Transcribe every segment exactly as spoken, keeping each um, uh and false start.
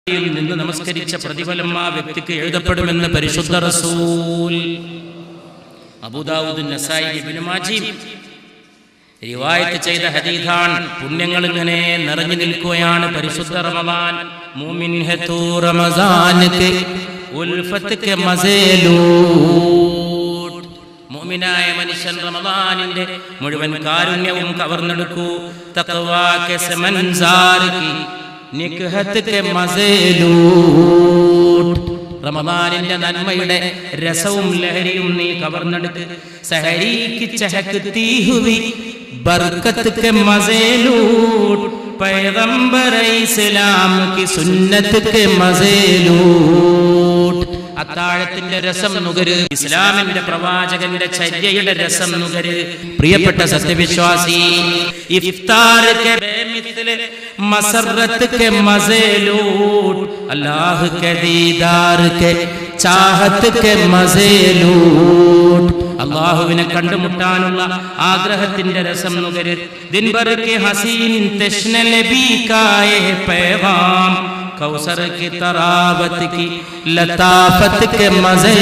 നിന്ന് നമസ്കരിച്ച പ്രതിഫലം ആ വ്യക്തിക്ക് എഴുതപ്പെടുമെന്ന് പരിശുദ്ധ റസൂൽ. അബൂ ദാവൂദ്, നസായി, ഇബ്നു മാജീം റിവായത്ത് ചെയ്ത ഹദീസാണ്. പുണ്യങ്ങൾ ഇങ്ങനെ നിറഞ്ഞു നിൽക്കുകയാണ്. പരിശുദ്ധ റമദാൻ മൂമിൻ ഹെ തൂ റമദാൻ കെ ഉൽഫത്ത് കെ മസേ ലൂട്ട്. മുഅ്മിനായ മനുഷ്യൻ റമദാനിന്റെ മുഴുവൻ കാരുണ്യവും കവർന്നെടുക്കൂ. തഖ്വാ കെ സമൻസാർ കി നിക്ഹത്ത് കെ മസേ ലൂട്ട്. റമദാനിന്റെ നന്മയുടെ രസവും ലഹരിയും നീ കവർന്നെടുക്ക്. സഹരി കി ചഹകത്തി ഹുവി ബർക്കത്ത് കെ മസേ ലൂട്ട്. പൈഗംബർ ഇസ്ലാം കി സുന്നത്ത് കെ മസേ ലൂട്ട്. അത്താഴത്തിന്റെ രസം നുകര്, ഇസ്ലാമിന്റെ പ്രവാചകന്റെ ചര്യയുടെ രസം നുകര്. പ്രിയപ്പെട്ട സത്യവിശ്വാസി, ഇഫ്താർ കെ ബേമിത്ലെ മസറത്ത് കെ മസേ ലൂട്ട്. അല്ലാഹ് കെ ദീദാർ കെ ചാഹത്ത് കെ മസേ ലൂട്ട്. അല്ലാഹുവിനെ കണ്ടുമുട്ടാനുള്ള ആഗ്രഹത്തിന്റെ രസം നുകര്. ദിൻഭർ കെ ഹസീൻ തശ്ന നബി കാ യഹ് പൈഗാം. കൗസർ की तरावत की लताफत के मजे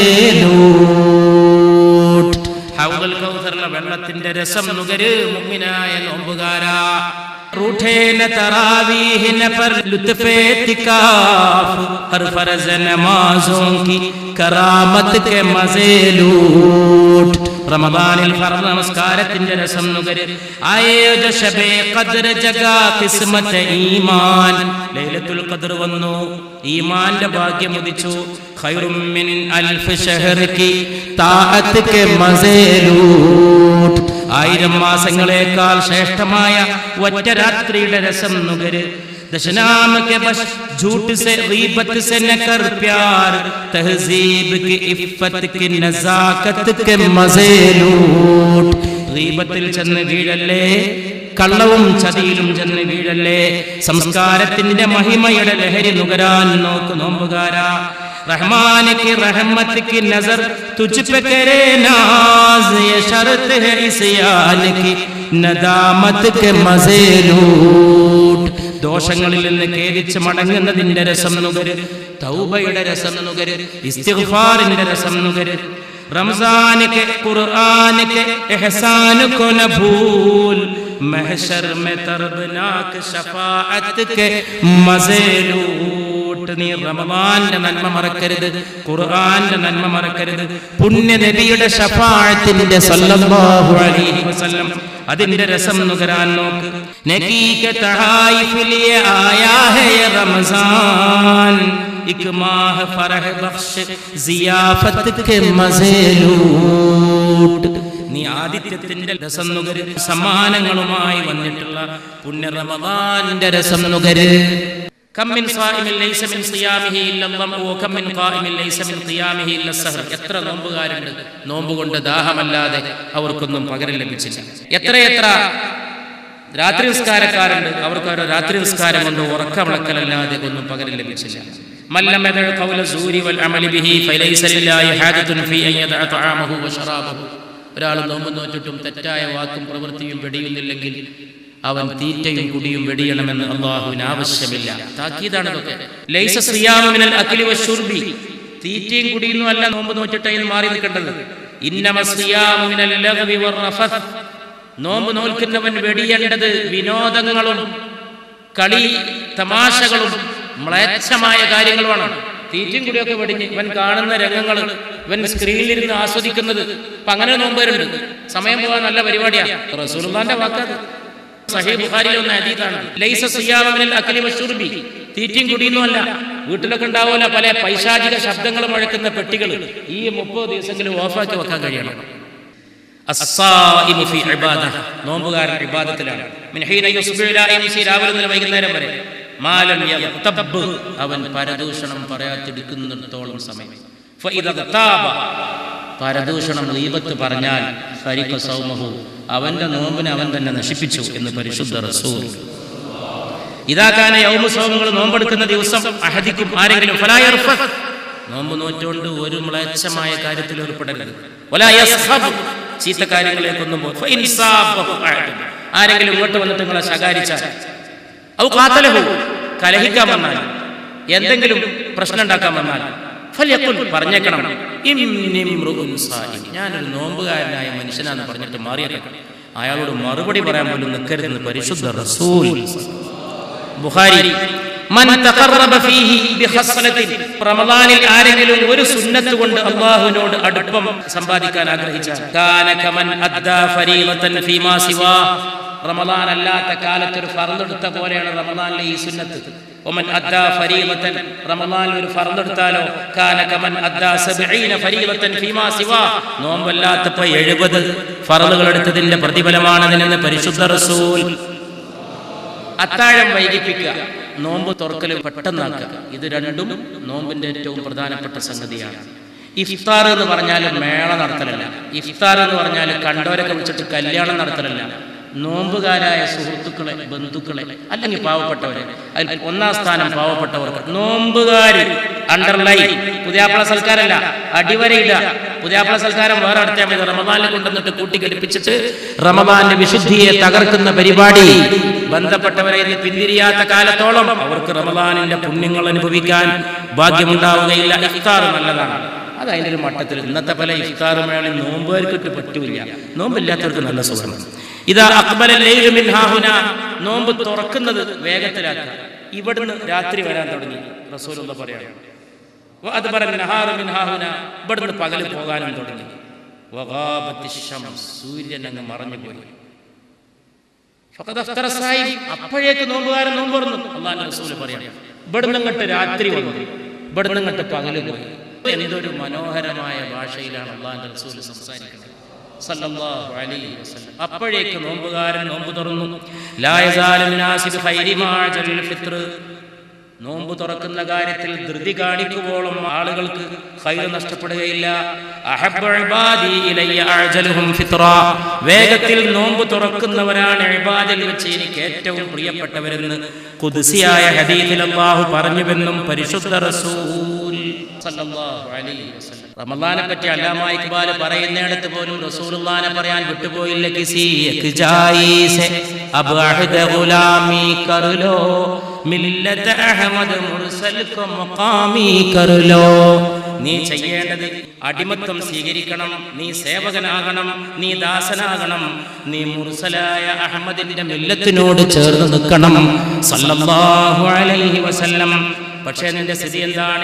लूट. ഹൗദുൽ കൗസറിലെ വെള്ളത്തിന്റെ രസം നുകര് മുഅ്മിനായ നോമ്പുകാരാ. रूठे न तरावीह न पर लुत्फे तिकाफ. हर फर्ज नमाजों की करामत के मजे लूट. റമദാനിൽ ഫർദ് നമസ്കാരത്തിന്റെ രസം നുകര്. ആയോ ജോ ശബേ ഖദ്ർ ജഗാ ഖിസ്മത്ത് ഈമാൻ. ലൈലത്തുൽ ഖദ്ർ വന്നു, ഈമാന്റെ ഭാഗ്യം ഉദിച്ചു. ഖൈറും മിൻ അൽഫ് ശഹർ കി താഅത്ത് കെ മസേ ലൂട്ട്. ആയിരം മാസങ്ങളേക്കാൾ ശ്രേഷ്ഠമായ ഒറ്റ രാത്രിയുടെ രസം നുകര്. दशनाम के बश झूठ से गीबत से न कर प्यार. तहजीब की इफ्फत की नजाकत के मजे लूट. ഗീബത്തിൽ ചെന്ന് വീഴല്ലേ, കള്ളവും ചതിയിലും ചെന്ന് വീഴല്ലേ. സംസ്കാരത്തിന്റെ മഹിമയുടെ ലഹരി നുകരാൻ നോക്ക് നോമ്പുകാരാ. रहमान की रहमत की नजर तुझ पे करे नाज. ये शर्त है इस्यान की नदामत के मजे लूट. ദോഷങ്ങളിൽ നിന്ന് ഖേദിച്ച് മടങ്ങുന്നതിന്റെ രസം നുകര്. തൗബയുടെ രസം നുകര്. ഇസ്തിഗ്ഫാറിന്റെ രസം നുകര്. रमजान के कुरान के एहसान को न भूल. महशर में तर्बनाक शफाअत के मजे लूट. നീ റമദാന്റെ നന്മ മറക്കരുത്, ഖുർആന്റെ നന്മ മറക്കരുത്. പുണ്യ നബിയുടെ ശഫാഅത്തിന്റെ സല്ലല്ലാഹു അലൈഹി വസല്ലം അതിന്റെ രസം നുകരാൻ നോക്ക്. നബി के तहाइफ लिए आया है ये रमजान. एक माह फरह बख्श जियाफत के मजे लूट. നീ ആദിത്യത്തിന്റെ രസം നുകര്. സമ്മാനങ്ങളുമായി വന്നിട്ടുള്ള പുണ്യ റമദാന്റെ രസം നുകര്. كم من صائم ليس من صيامه الا الظمأ وكم من قائم ليس من قيامه الا السهر. എത്ര നോമ്പുകാരുണ്ട് നോമ്പ് കൊണ്ട് ദാഹമല്ലാതെ അവർക്കൊന്നും പകരം ലഭിച്ചില്ല. എത്രയെത്ര രാത്രി നിസ്കാരക്കാരുണ്ട് അവർക്ക് അവരുടെ രാത്രി നിസ്കാരം കൊണ്ട് ഉറക്കമിളക്കലല്ലാതെ ഒന്നും പകരം ലഭിച്ചില്ല. മല്ലം യദഉ ഖൗല സൂരി വൽ അമലി ബിഹി ഫലൈസ ലില്ലാഹി ഹാജത്തുൻ ഫീ അൻ യദഅ തആമഹു വശറാബഹു. ഒരാൾ നോമ്പ് നോറ്റിട്ടും തെറ്റായ വാക്കും പ്രവൃത്തിയും വെടിയുന്നില്ലെങ്കിൽ അവൻ തീറ്റയും കുടിയും വെടിയണമെന്ന് അല്ലാഹുവിന് ആവശ്യമില്ല. താക്കീതാണ് ഇതൊക്കെ. ലൈസ സിയാമു മിനൽ അക്ലി വശുർബി. തീറ്റയും കുടിയും അല്ല നോമ്പ് നോറ്റിട്ട് എന്ന് മാറി നിൽക്കേണ്ടത്. ഇന്നമ സിയാമു മിനൽ ലഗ്വി വറഫത്ത്. നോമ്പ് നോൽക്കുന്നവൻ വെടിയേണ്ടത് വിനോദങ്ങളും കളി തമാശകളും മ്ലേച്ഛമായ കാര്യങ്ങളുമാണ്. തീറ്റയും കുടിയൊക്കെ വെടിഞ്ഞ് ഇവൻ കാണുന്ന രംഗങ്ങൾ ഇവൻ സ്ക്രീനിലിരുന്ന് ആസ്വദിക്കുന്നത്. അപ്പൊ അങ്ങനെ നോമ്പ് വരുന്നുണ്ട്. സമയം പോകാൻ നല്ല പരിപാടിയാണ്. റസൂലുള്ളാഹിന്റെ വാക്കത്. സഹീഹ് ബുഖാരിയിലെ ഒന്ന് ഹദീസാണ്. ലൈസ സിയാമു മിനൽ അക്ലി വശുർബി. തീറ്റയും കുടിയൊന്നുമല്ല. വീട്ടിലൊക്കെ ഉണ്ടാവുമല്ല പല പൈശാചിക ശബ്ദങ്ങൾ മുഴക്കുന്ന പെട്ടികൾ. ഈ മുപ്പത് ദിവസങ്ങളിൽ ഓഫാക്കി വെക്കാൻ കഴിയണം. അസ്സായിമു ഫീ ഇബാദ. നോമ്പുകാരൻ ഇബാദത്തിലാണ്. മിൻ ഹീന യുസ്ബിഹു ഇലാ യംസി. രാവിലെ മുതൽ വൈകുന്നേരം വരെ. മാലം യഗ്തബ്. അവൻ പരദൂഷണം പറയാതിരിക്കുന്നിടത്തോളം സമയം. ഫഇദ ഗതാബ. പരദൂഷണം ഗീബത്ത് പറഞ്ഞാൽ ഫരിഖ സൗമഹു. അവന്റെ നോമ്പിനെ അവൻ തന്നെ നശിപ്പിച്ചു എന്ന് പരിശുദ്ധ റസൂൽ. ഇദാ കാന യൗമു സൗമുകൾ നോമ്പെടുക്കുന്ന ദിവസം അഹദിക്കും ആരെങ്കിലും ഫലാ യർഫഖ്. നോമ്പ് നോറ്റുകൊണ്ട് ഒരു മ്ലേച്ഛമായ കാര്യത്തിൽ ഏർപ്പെടരുത്. വലാ യസ്ഖബ്. ചീത്ത കാര്യങ്ങളിലേക്കൊന്നും പോ. ഫഇൻ സാബഹു അഹദ്. ആരെങ്കിലും ഇങ്ങോട്ട് വന്നിട്ട് നിങ്ങളെ ശകാരിച്ചാൽ ഔ ഖാതലഹു. കലഹിക്കാൻ വന്നാൽ എന്തെങ്കിലും പ്രശ്നം ഉണ്ടാക്കാൻ വന്നാൽ ഫൽയഖുൽ പറഞ്ഞേക്കണം ഇന്നി ഇംറുഉൻ സായിം, ഞാനൊരു നോമ്പുകാരനായ മനുഷ്യനാണെന്ന് പറഞ്ഞിട്ട് മാറിയേക്കണം. അയാളോട് മറുപടി പറയാൻ പോലും നിൽക്കരുതെന്ന് പരിശുദ്ധ റസൂൽ. ബുഖാരി മൻ തഖറബ ഫീഹി ബിഖസ്ലത്തിൻ, റമളാനിൽ ആരെങ്കിലും ഒരു സുന്നത്ത് കൊണ്ട് അല്ലാഹുവിനോട് അടുപ്പം സമ്പാദിക്കാൻ ആഗ്രഹിച്ചാൽ കാന കമൻ അദ്ദാ ഫരീളതൻ ഫീമാ സിവാ, റമളാൻ അല്ലാത്ത കാലത്ത് ഒരു ഫർദ് എടുത്ത പോലെയാണ് റമളാനിലെ ഈ സുന്നത്ത്. ഒമൻ അദ്ദാ ഫരീളതൻ, റമളാനിൽ ഒരു ഫർദ് എടുത്താലോ കാന കമൻ അദ്ദാ സബഈന ഫരീളതൻ ഫീമാ സിവാ, നോമ്പല്ലാത്തപ്പോൾ എഴുപത് ഫർദുകൾ എടുത്തതിന്റെ പ്രതിഫലമാണതിനെന്ന് പരിശുദ്ധ റസൂൽ. അത്താഴം വൈകിപ്പിക്കുക, നോമ്പ് തുറക്കൽ പെട്ടെന്നാക്കുക, ഇത് രണ്ടും നോമ്പിന്റെ ഏറ്റവും പ്രധാനപ്പെട്ട സംഗതിയാണ്. ഇഫ്താർ എന്ന് പറഞ്ഞാൽ മേള നടത്തലല്ല, ഇഫ്താർ എന്ന് പറഞ്ഞാൽ കണ്ടവരൊക്കെ വിളിച്ചിട്ട് കല്യാണം നടത്തലല്ല. നോമ്പുകാരായ സുഹൃത്തുക്കളെ, ബന്ധുക്കളെ, അല്ലെങ്കിൽ പാവപ്പെട്ടവരെ, അതിൽ ഒന്നാം സ്ഥാനം പാവപ്പെട്ടവർക്ക്. നോമ്പുകാര് അണ്ടർലൈൻ, പുതിയാപ്പള സൽക്കാരല്ല, അടിവരയില്ല. പുതിയാപ്പള സൽക്കാരം വേറെ അടുത്താൽ മതി. റമദാനിൽ കൊണ്ടുവന്നിട്ട് കൂട്ടിക്കടിപ്പിച്ചിട്ട് റമദാന്റെ വിശുദ്ധിയെ തകർക്കുന്ന പരിപാടി ബന്ധപ്പെട്ടവരെ ഇന്ന് പിന്തിരിയാത്ത കാലത്തോളം അവർക്ക് റമദാനിന്റെ പുണ്യങ്ങൾ അനുഭവിക്കാൻ ഭാഗ്യമുണ്ടാവുകയില്ല. ഇഫ്താർ നല്ലതാണ്, അത് അതിൻ്റെ ഒരു മട്ടത്തിൽ. ഇന്നത്തെ പല ഇഫ്താർ മേളിൽ നോമ്പുകാർക്കിട്ട് പറ്റൂല, നോമ്പില്ലാത്തവർക്ക് നല്ല സുഖമാണ്. ഇതാ അക്ബല ലൈലു മിൻ ഹാഹുന, നോമ്പ് തുറക്കുന്നത് വേഗത്തിലാക്കുക. ഇവിടുന്ന് രാത്രി വരാൻ തുടങ്ങി റസൂലുള്ള പറയാണ്. വഅദ്ബറ നഹാറു മിൻ ഹാഹുന, ഇവിടുന്ന് പകൽ പോകാനും തുടങ്ങി. വഗാബത്തി ശംസ്, സൂര്യൻ അങ്ങ് മറഞ്ഞു പോയി. ഫഖദ് അഫ്തറ സായിം, അപ്പോഴേക്ക് നോമ്പുകാരൻ നോമ്പ് തുറന്നു. അല്ലാഹുവിന്റെ റസൂൽ പറയാണ്, ഇവിടുന്ന് അങ്ങോട്ട് രാത്രി വന്നു, ഇവിടുന്ന് അങ്ങോട്ട് പകല് പോയി. എന്തൊരു മനോഹരമായ ഭാഷയിലാണ് അല്ലാഹുവിന്റെ റസൂൽ സംസാരിക്കുന്നത് സല്ലല്ലാഹു അലൈഹി വസല്ലം. അപ്പോഴേക്ക് നോമ്പുകാരൻ നോമ്പ് തുറന്നു. ലാ യസാലു നാസി ബിഖൈരി മാ അജൽ ഫിത്ർ, നോമ്പ് തുറക്കുന്ന കാര്യത്തിൽ ധൃതി കാണിക്കുവോളം ആളുകൾക്ക് ഖൈർ നഷ്ടപ്പെടുകയില്ല. അഹബ്ബു ഇബാദി ഇലയ്യ അഅജലുഹും ഫിത്റാ, വേഗത്തിൽ നോമ്പ് തുറക്കുന്നവരാണ് ഇബാദിൽ വെച്ച് എനിക്ക് ഏറ്റവും പ്രിയപ്പെട്ടവരെന്ന് ഖുദ്സിയായ ഹദീസിൽ അല്ലാഹു പറഞ്ഞുവെന്നും പരിശുദ്ധ റസൂൽ സല്ലല്ലാഹു അലൈഹി വസല്ലം. റമളാനെ പറ്റി അല്ലാമ ഇഖ്ബാൽ പറയുന്നിടത്ത് പോലും റസൂലുള്ളാഹിനെ പറയാൻ വിട്ടുപോയില്ല. കിസി എക് ജായി സെ അബ് അഹദ ഗുലാമി കർലോ മില്ലത്ത് അഹ്മദ് മുർസൽ കോ മഖാമി കർലോ, നീ ചെയ്യേണ്ടത് അടിമത്വം സ്വീകരിക്കണം, നീ സേവകനാകണം, നീ ദാസനാകണം, നീ മുർസലായ അഹമ്മദിന്റെ മില്ലത്തിനോട് ചേർന്ന് നിൽക്കണം സല്ലല്ലാഹു അലൈഹി വസല്ലം. പക്ഷേ നിന്റെ സ്ഥിതി എന്താണ്?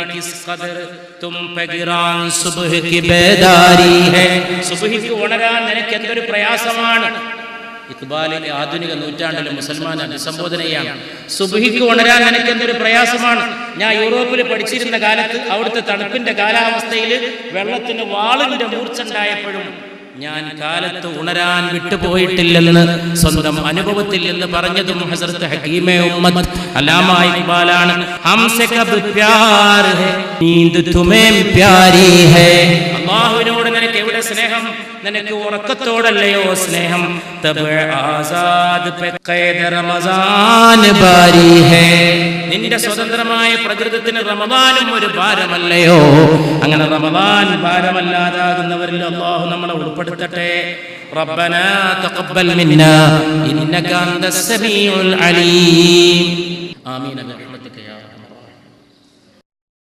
സുബ്ഹിക്ക് ഉണരാൻ നിനക്ക് എന്തൊരു പ്രയാസമാണ്. ഇഖ്ബാലിലെ ആധുനിക നൂറ്റാണ്ടിലെ മുസൽമാൻ അഭിസംബോധനയാണ്. സുബ്ഹിക്ക് ഉണരാൻ നിനക്ക് എന്തൊരു പ്രയാസമാണ്. ഞാൻ യൂറോപ്പിൽ പഠിച്ചിരുന്ന കാലത്ത് അവിടുത്തെ തണുപ്പിന്റെ കാലാവസ്ഥയിൽ വെള്ളത്തിന് വാളിന്റെ മൂർച്ച ഉണ്ടായപ്പോഴും ഞാൻ കാലത്ത് ഉണരാൻ വിട്ടുപോയിട്ടില്ലെന്ന് സ്വന്തം അനുഭവത്തിൽ എന്ന് പറഞ്ഞതും ഹസ്രത്ത് ഹകീമെ ഉമ്മത്ത് അല്ലാമ ഇഖ്ബാലാണ്. ഹംസെ കബ് പ്യാർ ഹൈ നീന്ത് തുമേം പ്യാരി ഹൈ, അല്ലാഹുവിനോട് നിനക്ക് എവിടെ സ്നേഹം? നിനക്ക് ഉറക്കത്തോടല്ലയോ സ്നേഹം? തബ് ആസാദ് പെ ഖൈദ് റമസാൻ ബാരി ഹൈ, നിന്റെ സ്വതന്ത്രമായ പ്രകൃതത്തിന് റമദാനും ഒരു ഭാരമല്ലയോ? അങ്ങനെ റമദാൻ ഭാരമല്ലാതാകുന്നവരിൽ അല്ലാഹു നമ്മളെ ഉൾപ്പെടുത്തട്ടെ. റബ്ബനാ തഖബ്ബൽ മിന്നാ ഇന്നക അന്തസ് സമീഉൽ അലീം. ആമീൻ.